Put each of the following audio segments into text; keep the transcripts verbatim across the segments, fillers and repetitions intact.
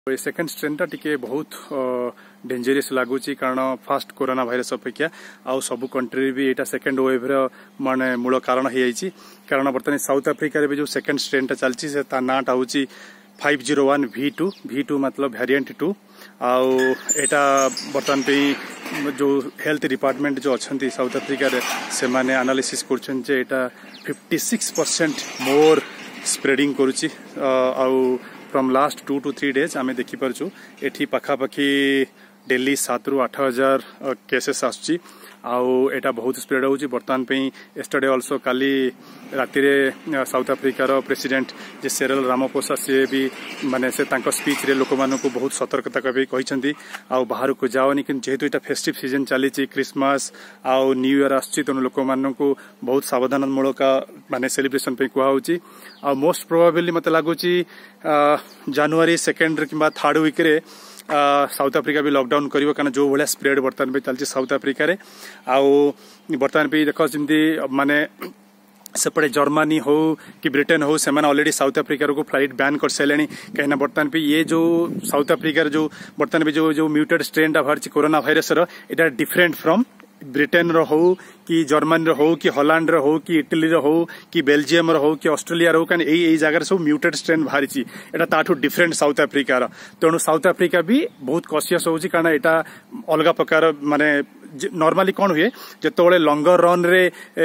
Second strain टा टिके बहुत डेंजरियस लगुच कारण फास्ट कोरोना भाइरस अपेक्षा आउ सब कंट्री भी एटा सेकेंड वेव रो माने मूल कारण हो जाइए कारण बर्तमान साउथ अफ्रिका रे जो सेकेंड स्ट्रेन टा चलची से ता नाटा होची five zero one V two V two मतलब वेरिएंट टू आउ एटा बर्तमान पे जो हेल्थ डिपार्टमेंट जो अच्छा साउथ अफ्रिका रे से माने एनालिसिस करछन जे एटा fifty six percent more spreading करूची आउ from last two to three days आम देखिपरचु एठी पाखापाखी डेली सात रु आठ हजार केसेस आसुची आउ एटा बहुत स्प्रेड होची बर्तमान पे एस्टरडे आल्सो काली राति रे साउथ अफ्रिकार प्रेसिडेंट जे सेरल रामापोसा से भी माने से तांको स्पीच रे लोक मानको बहुत सतर्कता कभी कहिसंती आउ बाहर को जाओनी कि जेहेतु एटा फेस्टिव सीजन चलीची क्रिसमस आउ न्यू ईयर आसची तनु लोक मानको बहुत सावधान मूलक माने सेलिब्रेशन पे कुहा होची आ मोस्ट प्रोबेबली मते लागुची जनवरी सेकेंड किंबा थर्ड वीक रे साउथ अफ्रिका भी लॉकडाउन करिवो कारण जो भले स्प्रेड बर्तमान पे चलची साउथ अफ्रिका रे आउ बर्तमान पे देखो जमती माने सेपटे जर्मनी हो कि ब्रिटेन हो से ऑलरेडी साउथ अफ्रिका को फ्लाइट बैन कर सारे कहीं बर्तमान पे ये जो साउथ अफ्रिका जो बर्तमान पे जो जो म्यूटेड स्ट्रेन टा बाहर corona virus row Etah different from Britain रो हो कि जर्मनी रो हो कि हॉलैंड रो हो कि इटली रो हो कि बेल्जियम रो हो कि ऑस्ट्रेलिया रो कहीं यही जगह सब म्यूटेड स्ट्रेन बाहरी एटा ताठू डिफरेंट साउथ अफ्रिका रो तेणु साउथ अफ्रिका भी बहुत कॉशियस होची कारण एटा अलग प्रकार माने नॉर्मली कौन हुए जिते लंगर रन रे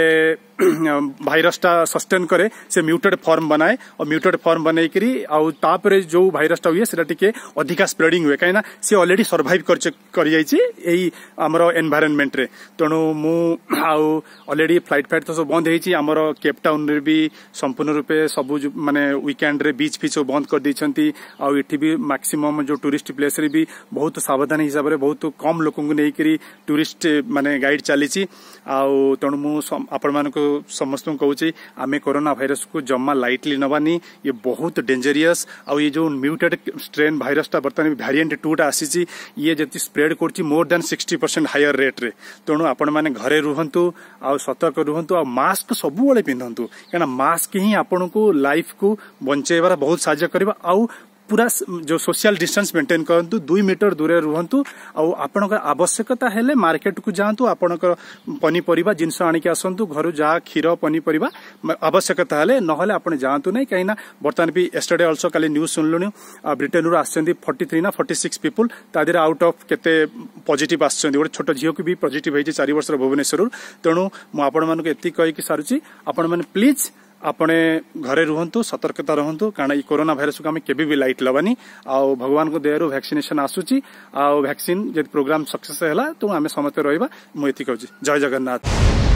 भाइरस टा सस्टेन करे से म्यूटेड फॉर्म बनाए और म्यूटेड फॉर्म बनई करी आउ तापरे जो भाइरस टा हुए सेटा टिके अधिका स्प्रेडिंग हुए कहीं सी ऑलरेडी सर्वाइव कर जाइए यही आमर एनवायरनमेंट रे तेणु मु आउ ऑलरेडी फ्लाइट फाइट तो सब बंद होती आमर केप टाउन रे भी संपूर्ण रूपे सब माने वीकेंड रे बीच फीच बंद कर देइछंती आउ इठी भी मैक्सिमम जो टूरिस्ट प्लेस रे भी बहुत सावधान हिसाब रे बहुत कम लोक को नहीं करी टूरिस्ट माने गाइड चली आउ तेणु मु आपण मानको समस्त कहूँ आम कोरोना भाइरस को जमा लाइटली नबानी ये बहुत डेंजरियस आउ ये जो म्यूटेड स्ट्रेन भाइरस टा बर्तमान वेरिएंट टू टा आसी ये जति स्प्रेड करछि more than sixty percent higher rate रे तेणु आपण माने घरे रुहंतु आउ सतर्क रुहंतु आ मास्क सबु बेले पिंधंतु काना मास्क ही आपण को लाइफ को बंचेबार बहुत साहाय्य करबा आउ पूरा जो सोशल डिस्टेंस मेंटेन करंतु दुई मीटर दूरे रुहंतु आउ आपनकर आवश्यकता हेले मार्केट को जांतु आपनकर पनीपरिबा जिनस आनी के आसंतु घर जा खीर पनीपरिबा आवश्यकता हेले नहले आपण जांतु नै काइना बर्तमान भी एस्टरडे आल्सो काली न्यूज सुनलुनी ब्रिटेन रु आछंदी फोर्टी थ्री ना फोर्टी सिक्स पीपल तादिर आउट ऑफ केते पॉजिटिव आछंदी गोटे छोट झियो को भी पॉजिटिव होई चार वर्ष भुवनेश्वर तेणु मु आपण मानको एति कहि कि सारुची आपण माने प्लीज आपने घरे रुहंतु सतर्कता रहंतु कारण ये कोरोना भाइरस को आम केबे भी लाइट लबानी आउ भगवान को दयारु वैक्सीनेशन आसुची आउ वैक्सीन जब प्रोग्राम सक्सेस हैला तो आम समस्त रहिबा मु एति कहूची जय जगन्नाथ।